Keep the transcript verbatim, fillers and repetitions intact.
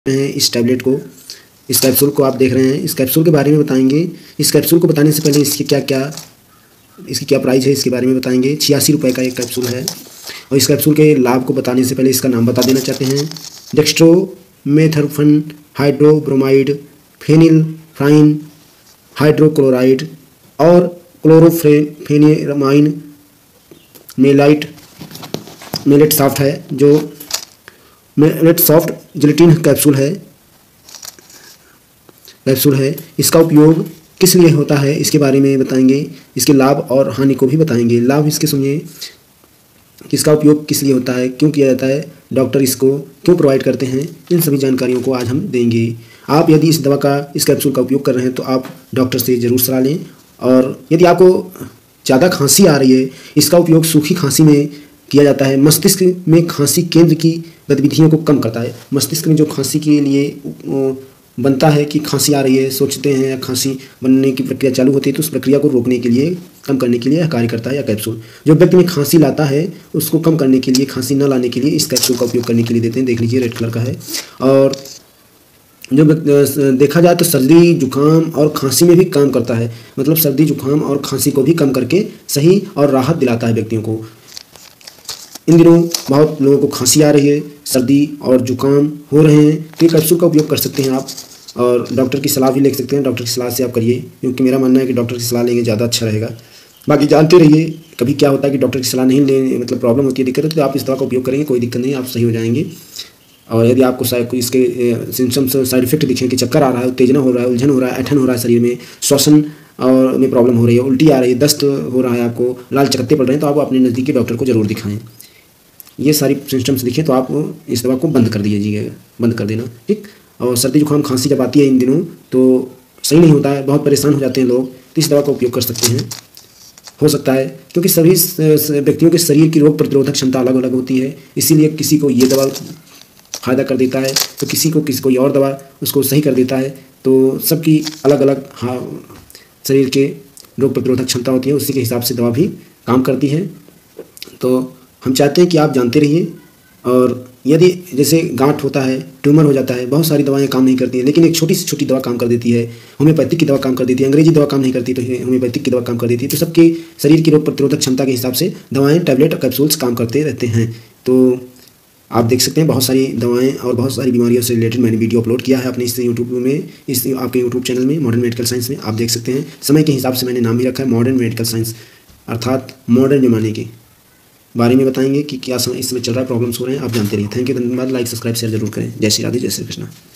हैं इस टैबलेट को, इस कैप्सूल को आप देख रहे हैं। इस कैप्सूल के बारे में बताएंगे। इस कैप्सूल को बताने से पहले इसकी क्या क्या इसकी क्या प्राइस है इसके बारे में बताएंगे। छियासी रुपये का एक कैप्सूल है। और इस कैप्सूल के लाभ को बताने से पहले इसका नाम बता देना चाहते हैं। डेक्स्ट्रोमेथर्फन हाइड्रोब्रोमाइड, फेनिलफ्राइन हाइड्रोक्लोराइड और क्लोरोफेनिरामाइन मेलाइट मेलेट सॉफ्ट है जो मेलेट सॉफ्ट जिलेटिन कैप्सूल है कैप्सूल है इसका उपयोग किस लिए होता है इसके बारे में बताएंगे। इसके लाभ और हानि को भी बताएंगे। लाभ इसके सुनिए, इसका उपयोग किस लिए होता है, क्यों किया जाता है, डॉक्टर इसको क्यों प्रोवाइड करते हैं, इन सभी जानकारियों को आज हम देंगे। आप यदि इस दवा का इस कैप्सूल का उपयोग कर रहे हैं तो आप डॉक्टर से ज़रूर सलाह लें। और यदि आपको ज़्यादा खांसी आ रही है, इसका उपयोग सूखी खांसी में किया जाता है। मस्तिष्क में खांसी केंद्र की गतिविधियों को कम करता है। मस्तिष्क में जो खांसी के लिए बनता है कि खांसी आ रही है, सोचते हैं या खांसी बनने की प्रक्रिया चालू होती है, तो उस प्रक्रिया को रोकने के लिए, कम करने के लिए कार्य करता है यह कैप्सूल। जो व्यक्ति में खांसी लाता है उसको कम करने के लिए, खांसी न लाने के लिए इस कैप्सूल का उपयोग करने के लिए देते हैं। देख लीजिए रेड कलर का है। और जो देखा जाए तो सर्दी जुकाम और खांसी में भी काम करता है। मतलब सर्दी जुकाम और खांसी को भी कम करके सही और राहत दिलाता है व्यक्तियों को। इन दिनों बहुत लोगों को खांसी आ रही है, सर्दी और जुकाम हो रहे हैं, तो ये कैप्सूल का उपयोग कर सकते हैं आप। और डॉक्टर की सलाह भी ले सकते हैं। डॉक्टर की सलाह से आप करिए, क्योंकि मेरा मानना है कि डॉक्टर की सलाह लेंगे ज़्यादा अच्छा रहेगा। बाकी जानते रहिए, कभी क्या होता है कि डॉक्टर की सलाह नहीं ले, मतलब प्रॉब्लम होती है, दिक्कत है, तो आप इस दवा का उपयोग करेंगे, कोई दिक्कत नहीं, आप सही हो जाएंगे। और यदि आपको कोई इसके सिम्टम्स साइड इफेक्ट दिखें कि चक्कर आ रहा है, उत्तेजना हो रहा है, उलझन हो रहा है, ऐठन हो रहा है, शरीर में श्वसन और में प्रॉब्लम हो रही है, उल्टी आ रही है, दस्त हो रहा है, आपको लाल चकत्ते पड़ रहे हैं, तो आप अपने नज़दीकी डॉक्टर को ज़रूर दिखाएं। ये सारी सिम्टम्स दिखें तो आप इस दवा को बंद कर दीजिएगा, बंद कर देना, ठीक। और सर्दी जुकाम खांसी जब आती है इन दिनों तो सही नहीं होता है, बहुत परेशान हो जाते हैं लोग, तो इस दवा का उपयोग कर सकते हैं। हो सकता है क्योंकि सभी व्यक्तियों के शरीर की रोग प्रतिरोधक क्षमता अलग अलग होती है, इसीलिए किसी को ये दवा फ़ायदा कर देता है तो किसी को किसी कोई और दवा उसको सही कर देता है। तो सबकी अलग अलग हाँ शरीर के रोग प्रतिरोधक क्षमता होती है, उसी के हिसाब से दवा भी काम करती है। तो हम चाहते हैं कि आप जानते रहिए। और यदि जैसे गांठ होता है, ट्यूमर हो जाता है, बहुत सारी दवाएं काम नहीं करती हैं, लेकिन एक छोटी सी छोटी दवा काम कर देती है। होम्योपैथिक की दवा काम कर देती है, अंग्रेजी दवा काम नहीं करती तो होम्योपैथिक की दवा काम कर देती है। तो सबके शरीर की रोग प्रतिरोधक क्षमता के हिसाब से दवाएं, टैबलेट और कैप्सूल्स काम करते रहते हैं। तो आप देख सकते हैं बहुत सारी दवाएं और बहुत सारी बीमारियों से रिलेटेड मैंने वीडियो अपलोड किया है अपने इस यूट्यूब में, इस आपके यूट्यूब चैनल में मॉडर्न मेडिकल साइंस में, आप देख सकते हैं। समय के हिसाब से मैंने नाम भी रखा है मॉडर्न मेडिकल साइंस, अर्थात मॉडर्न जमाने के बारे में बताएंगे कि क्या समय इस समय चल रहा है, प्रॉब्लम्स हो रहे हैं, आप जानते रहिए। थैंक यू, धन्यवाद। लाइक सब्सक्राइब शेयर जरूर करें। जय श्री राधे, जय श्री कृष्णा।